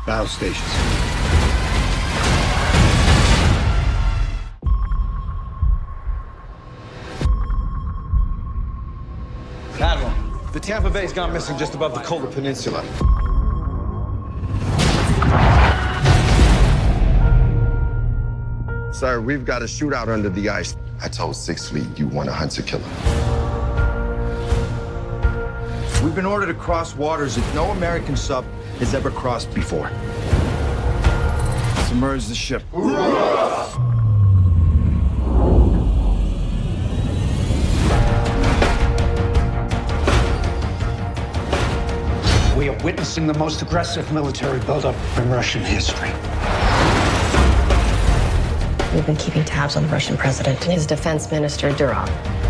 Battle stations. Admiral, the Tampa Bay's gone missing just above the Kola Peninsula. Sir, we've got a shootout under the ice. I told Sixth Fleet you want a hunter-killer. We've been ordered to cross waters that no American sub has ever crossed before. Submerge the ship. We are witnessing the most aggressive military buildup in Russian history. We've been keeping tabs on the Russian president and his defense minister, Durov.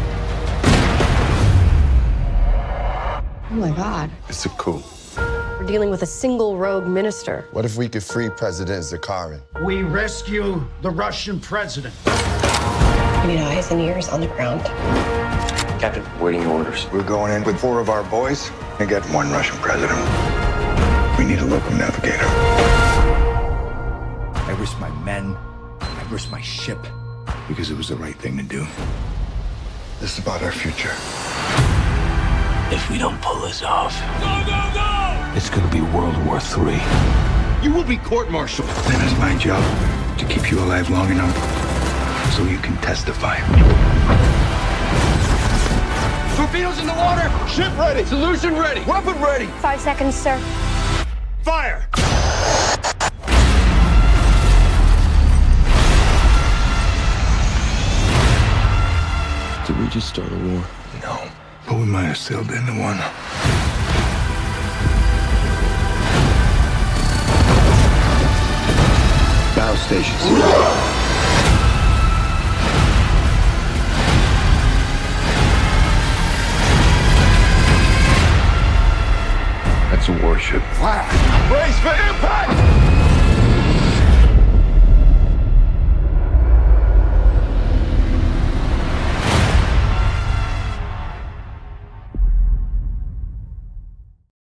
Oh my God. It's a coup. We're dealing with a single rogue minister. What if we could free President Zakharin? We rescue the Russian president. We need eyes and ears on the ground. Captain, waiting orders. We're going in with 4 of our boys and get 1 Russian president. We need a local navigator. I risked my men. I risked my ship. Because it was the right thing to do. This is about our future. If we don't pull this off, It's gonna be World War III. You will be court-martialed. Then it's my job to keep you alive long enough so you can testify. Torpedoes in the water! Ship ready! Solution ready! Weapon ready! 5 seconds, sir. Fire! Did we just start a war? No, but we might have sailed into one. Battle stations. That's a warship. Brace for impact!